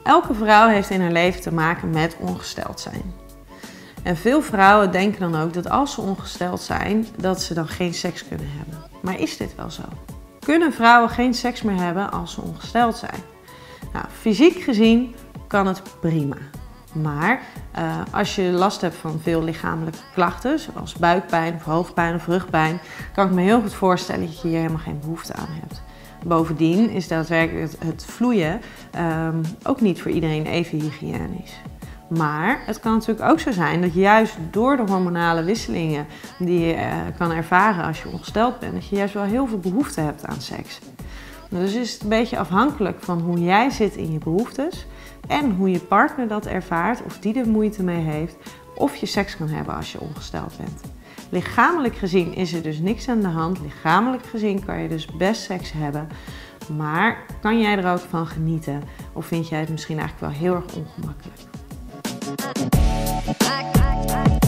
Elke vrouw heeft in haar leven te maken met ongesteld zijn. En veel vrouwen denken dan ook dat als ze ongesteld zijn, dat ze dan geen seks kunnen hebben. Maar is dit wel zo? Kunnen vrouwen geen seks meer hebben als ze ongesteld zijn? Nou, fysiek gezien kan het prima. Maar als je last hebt van veel lichamelijke klachten, zoals buikpijn of hoofdpijn of rugpijn, kan ik me heel goed voorstellen dat je hier helemaal geen behoefte aan hebt. Bovendien is daadwerkelijk het vloeien ook niet voor iedereen even hygiënisch. Maar het kan natuurlijk ook zo zijn dat juist door de hormonale wisselingen die je kan ervaren als je ongesteld bent, dat je juist wel heel veel behoefte hebt aan seks. Dus is het een beetje afhankelijk van hoe jij zit in je behoeftes en hoe je partner dat ervaart, of die er moeite mee heeft, of je seks kan hebben als je ongesteld bent. Lichamelijk gezien is er dus niks aan de hand. Lichamelijk gezien kan je dus best seks hebben. Maar kan jij er ook van genieten? Of vind jij het misschien eigenlijk wel heel erg ongemakkelijk?